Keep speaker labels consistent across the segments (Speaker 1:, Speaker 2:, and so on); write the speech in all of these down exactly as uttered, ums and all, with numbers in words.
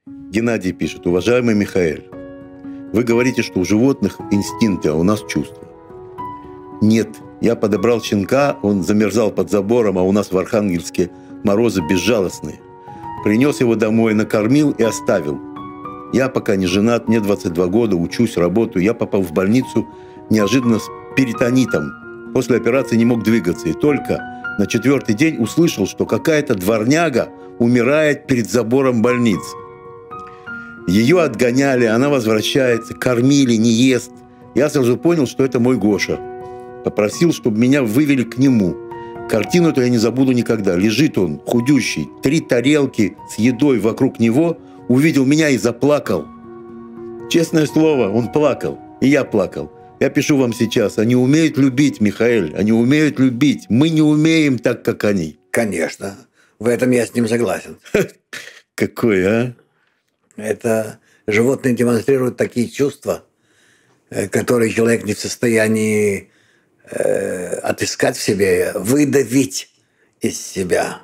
Speaker 1: Геннадий пишет: уважаемый Михаэль, вы говорите, что у животных инстинкты, а у нас чувства. Нет, я подобрал щенка, он замерзал под забором, а у нас в Архангельске морозы безжалостные. Принес его домой, накормил и оставил. Я пока не женат, мне двадцать два года, учусь, работаю. Я попал в больницу неожиданно с перитонитом. После операции не мог двигаться. И только на четвертый день услышал, что какая-то дворняга умирает перед забором больницы. Ее отгоняли, она возвращается, кормили, не ест. Я сразу понял, что это мой Гоша. Попросил, чтобы меня вывели к нему. Картину-то я не забуду никогда. Лежит он, худющий, три тарелки с едой вокруг него, увидел меня и заплакал. Честное слово, он плакал, и я плакал. Я пишу вам сейчас, они умеют любить, Михаэль, они умеют любить. Мы не умеем так, как они.
Speaker 2: Конечно, в этом я с ним согласен.
Speaker 1: Какой, а?
Speaker 2: Это животные демонстрируют такие чувства, которые человек не в состоянии э, отыскать в себе, выдавить из себя.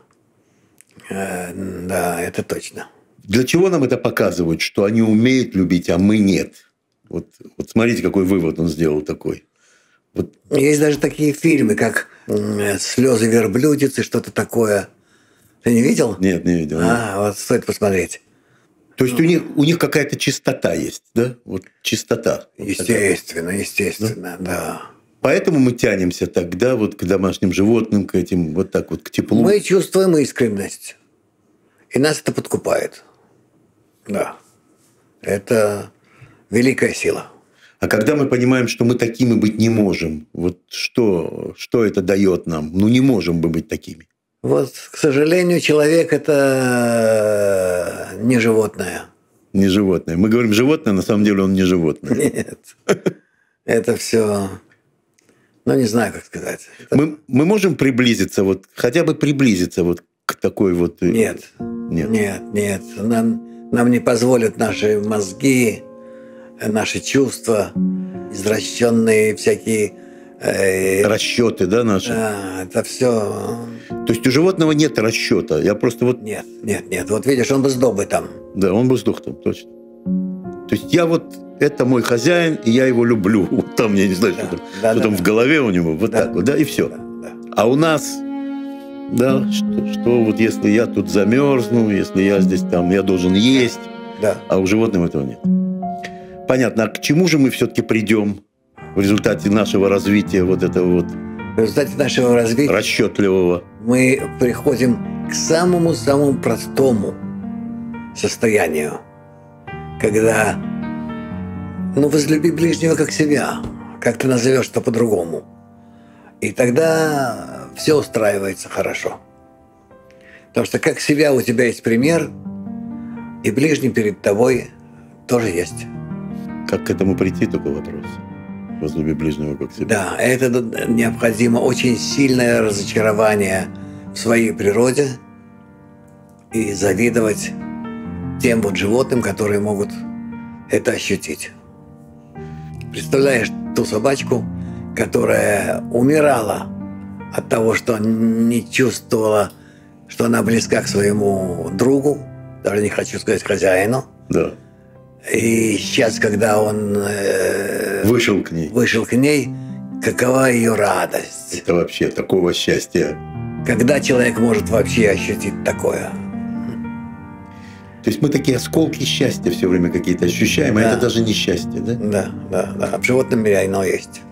Speaker 2: Э, да, это точно.
Speaker 1: Для чего нам это показывают, что они умеют любить, а мы нет? Вот, вот смотрите, какой вывод он сделал такой. Вот.
Speaker 2: Есть даже такие фильмы, как «Слезы верблюдицы», что-то такое. Ты не видел?
Speaker 1: Нет, не видел.
Speaker 2: А, нет. Вот стоит посмотреть.
Speaker 1: То есть у них, у них какая-то чистота есть, да? Вот чистота.
Speaker 2: Естественно, естественно, да? Да.
Speaker 1: Поэтому мы тянемся тогда вот к домашним животным, к этим, вот так вот, к теплу.
Speaker 2: Мы чувствуем искренность. И нас это подкупает. Да. Это великая сила.
Speaker 1: А когда мы понимаем, что мы такими быть не можем, вот что, что это дает нам? Ну, не можем мы быть такими.
Speaker 2: Вот, к сожалению, человек – это не животное.
Speaker 1: Не животное. Мы говорим животное, на самом деле он не животное.
Speaker 2: Нет. Это все, ну, не знаю, как сказать.
Speaker 1: Мы, мы можем приблизиться, вот, хотя бы приблизиться вот к такой вот...
Speaker 2: Нет. Нет. Нет, нет. Нам, нам не позволят наши мозги, наши чувства, извращенные всякие...
Speaker 1: Расчеты, да, наши?
Speaker 2: Да, это все.
Speaker 1: То есть у животного нет расчета. Я просто вот.
Speaker 2: Нет, нет, нет. Вот видишь, он бы сдох бы там.
Speaker 1: Да, он бы сдох там, точно. То есть я вот это мой хозяин, и я его люблю. Вот там, я не знаю, да, что там,
Speaker 2: да,
Speaker 1: что
Speaker 2: да,
Speaker 1: там
Speaker 2: да.
Speaker 1: в голове у него. Вот да, так вот, да, и все.
Speaker 2: Да, да.
Speaker 1: А у нас, да, что, что вот если я тут замерзну, если я здесь там, я должен есть.
Speaker 2: Да.
Speaker 1: А у животных этого нет. Понятно. А к чему же мы все-таки придем? В результате нашего развития вот этого вот...
Speaker 2: В результате нашего развития...
Speaker 1: Расчетливого.
Speaker 2: Мы приходим к самому-самому простому состоянию. Когда... Ну, возлюби ближнего как себя. Как ты назовешь это по-другому. И тогда все устраивается хорошо. Потому что как себя у тебя есть пример, и ближний перед тобой тоже есть.
Speaker 1: Как к этому прийти, только вопрос. Возлюби ближнего как себя.
Speaker 2: Да, это необходимо очень сильное разочарование в своей природе и завидовать тем вот животным, которые могут это ощутить. Представляешь ту собачку, которая умирала от того, что не чувствовала, что она близка к своему другу, даже не хочу сказать хозяину.
Speaker 1: Да.
Speaker 2: И сейчас, когда он э,
Speaker 1: вышел к ней,
Speaker 2: вышел к ней, какова ее радость.
Speaker 1: Это вообще такого счастья.
Speaker 2: Когда человек может вообще ощутить такое?
Speaker 1: То есть мы такие осколки счастья все время какие-то ощущаем, да. А это даже не счастье, да?
Speaker 2: Да, да, да. В животном мире оно есть.